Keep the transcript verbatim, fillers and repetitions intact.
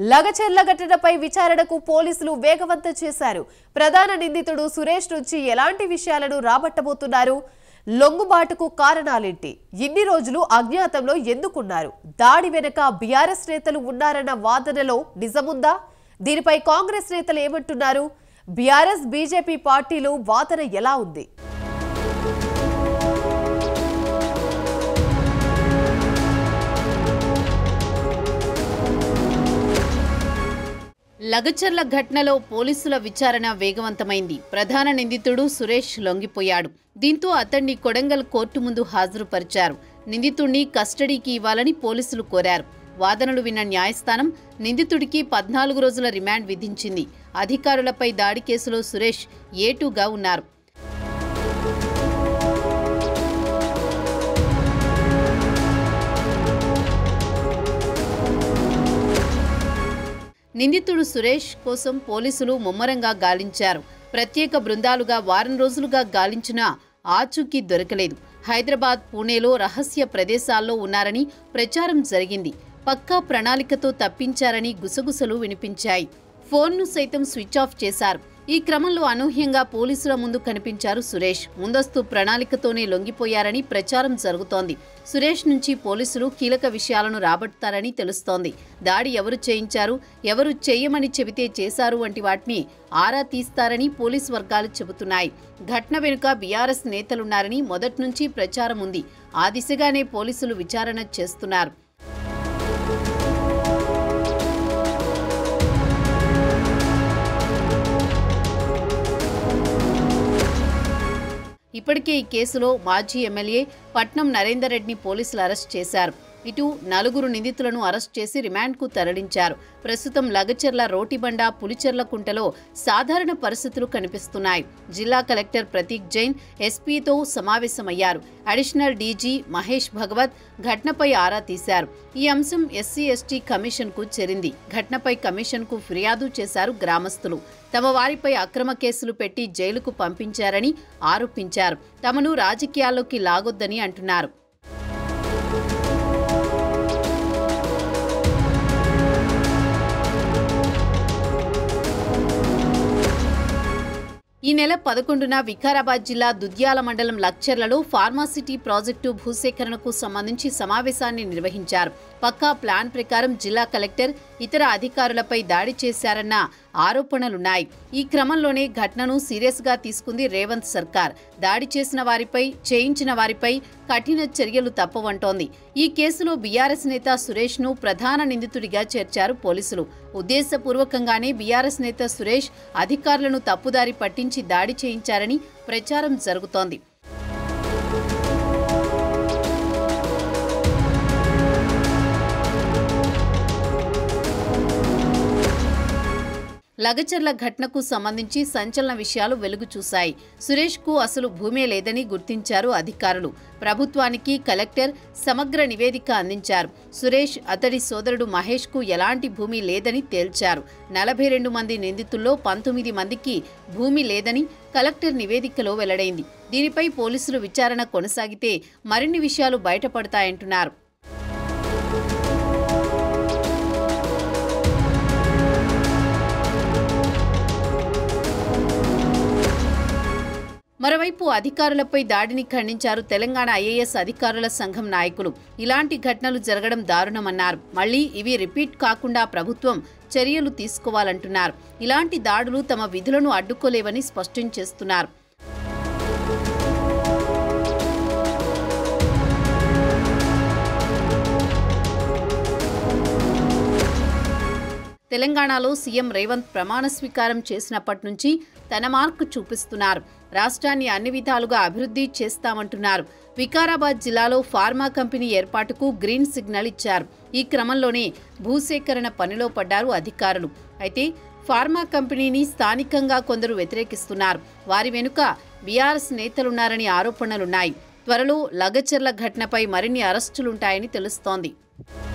లగచెర్ల ఘటనపై విచారణకు పోలీసులు వేగవంతం చేశారు. ప్రధాన నిందితుడు సురేష్ నుంచి ఎలాంటి విషయాలను రాబట్టబోతున్నారు? లొంగుబాటుకు కారణాలేంటి? ఇన్ని రోజులు అజ్ఞాతంలో ఎందుకున్నారు? దాడి వెనుక బీఆర్ఎస్ నేతలు ఉన్నారన్న వాదనలో నిజముందా? దీనిపై కాంగ్రెస్ నేతలు ఏమంటున్నారు? బీఆర్ఎస్ బీజేపీ పార్టీలు వాదన ఎలా ఉంది? లగచెర్ల ఘటనలో పోలీసుల విచారణ వేగవంతమైంది. ప్రధాన నిందితుడు సురేష్ లొంగిపోయాడు. దీంతో అతన్ని కొడంగల్ కోర్టు ముందు హాజరుపరిచారు. నిందితుడిని కస్టడీకి ఇవ్వాలని పోలీసులు కోరారు. వాదనలు విన్న న్యాయస్థానం నిందితుడికి పద్నాలుగు రోజుల రిమాండ్ విధించింది. అధికారులపై దాడి కేసులో సురేష్ ఏటూగా ఉన్నారు. నిందితుడు సురేష్ కోసం పోలీసులు ముమ్మరంగా గాలించారు. ప్రత్యేక బృందాలుగా వారం రోజులుగా గాలించినా ఆచూకీ దొరకలేదు. హైదరాబాద్, పూణేలో రహస్య ప్రదేశాల్లో ఉన్నారని ప్రచారం జరిగింది. పక్కా ప్రణాళికతో తప్పించారని గుసగుసలు వినిపించాయి. ఫోన్ను సైతం స్విచ్ ఆఫ్ చేశారు. ఈ క్రమంలో అనూహ్యంగా పోలీసుల ముందు కనిపించారు సురేష్. ముందస్తు ప్రణాళికతోనే లొంగిపోయారని ప్రచారం జరుగుతోంది. సురేష్ నుంచి పోలీసులు కీలక విషయాలను రాబడతారని తెలుస్తోంది. దాడి ఎవరు చేయించారు, ఎవరు చేయమని చెబితే చేశారు వంటి వాటిని ఆరా తీస్తారని పోలీసు వర్గాలు చెబుతున్నాయి. ఘటన వెనుక బీఆర్ఎస్ నేతలున్నారని మొదట్నుంచి ప్రచారం ఉంది. ఆ దిశగానే పోలీసులు విచారణ చేస్తున్నారు. ఇప్పటికే ఈ కేసులో మాజీ ఎమ్మెల్యే పట్నం నరేందర్ రెడ్డిని పోలీసులు అరెస్ట్ చేశారు. ఇటు నలుగురు నిందితులను అరెస్ట్ చేసి రిమాండ్కు తరలించారు. ప్రస్తుతం లగచెర్ల, రోటిబండ, పులిచెర్ల కుంటలో సాధారణ పరిస్థితులు కనిపిస్తున్నాయి. జిల్లా కలెక్టర్ ప్రతీక్ జైన్ ఎస్పీతో సమావేశమయ్యారు. అడిషనల్ డీజీ మహేష్ భగవత్ ఘటనపై ఆరా తీశారు. ఈ అంశం ఎస్సీ ఎస్టీ కమిషన్కు చేరింది. ఘటనపై కమిషన్కు ఫిర్యాదు చేశారు గ్రామస్తులు. తమ వారిపై అక్రమ కేసులు పెట్టి జైలుకు పంపించారని ఆరోపించారు. తమను రాజకీయాల్లోకి లాగొద్దని అంటున్నారు. ఈ నెల పదకొండున వికారాబాద్ జిల్లా దుద్యాల మండలం లగచెర్లలో ఫార్మాసిటీ ప్రాజెక్టు భూసేకరణకు సంబంధించి సమావేశాన్ని నిర్వహించారు. పక్కా ప్లాన్ ప్రకారం జిల్లా కలెక్టర్ ఇతర అధికారులపై దాడి చేశారన్న ఆరోపణలున్నాయి. ఈ క్రమంలోనే ఘటనను సీరియస్గా తీసుకుంది రేవంత్ సర్కార్. దాడి చేసిన వారిపై, చేయించిన వారిపై కఠిన చర్యలు తప్పవంటోంది. ఈ కేసులో బీఆర్ఎస్ నేత సురేష్ ను ప్రధాన నిందితుడిగా చేర్చారు పోలీసులు. ఉద్దేశపూర్వకంగానే బీఆర్ఎస్ నేత సురేష్ అధికారులను తప్పుదారి పట్టించి దాడి చేయించారని ప్రచారం జరుగుతోంది. లగచెర్ల ఘటనకు సంబంధించి సంచలన విషయాలు వెలుగు చూశాయి. సురేష్ కు అసలు భూమే లేదని గుర్తించారు అధికారులు. ప్రభుత్వానికి కలెక్టర్ సమగ్ర నివేదిక అందించారు. సురేష్, అతడి సోదరుడు మహేష్ కు ఎలాంటి భూమి లేదని తేల్చారు. నలభై రెండు మంది నిందితుల్లో పంతొమ్మిది మందికి భూమి లేదని కలెక్టర్ నివేదికలో వెల్లడైంది. దీనిపై పోలీసులు విచారణ కొనసాగితే మరిన్ని విషయాలు బయటపడతాయంటున్నారు. మరోవైపు అధికారులపై దాడిని ఖండించారు తెలంగాణ ఐఏఎస్ అధికారుల సంఘం నాయకులు. ఇలాంటి ఘటనలు జరగడం దారుణమన్నారు. మళ్లీ ఇవి రిపీట్ కాకుండా ప్రభుత్వం చర్యలు తీసుకోవాలంటున్నారు. ఇలాంటి దాడులు తమ విధులను అడ్డుకోలేవని స్పష్టం చేస్తున్నారు. తెలంగాణలో సీఎం రేవంత్ ప్రమాణ స్వీకారం చేసినప్పటి నుంచి తన మార్కు చూపిస్తున్నారు. రాష్ట్రాన్ని అన్ని విధాలుగా అభివృద్ధి చేస్తామంటున్నారు. వికారాబాద్ జిల్లాలో ఫార్మా కంపెనీ ఏర్పాటుకు గ్రీన్ సిగ్నల్ ఇచ్చారు. ఈ క్రమంలోనే భూసేకరణ పనిలో పడ్డారు అధికారులు. అయితే ఫార్మా కంపెనీని స్థానికంగా కొందరు వ్యతిరేకిస్తున్నారు. వారి వెనుక బీఆర్ఎస్ నేతలున్నారని ఆరోపణలున్నాయి. త్వరలో లగచెర్ల ఘటనపై మరిన్ని అరెస్టులుంటాయని తెలుస్తోంది.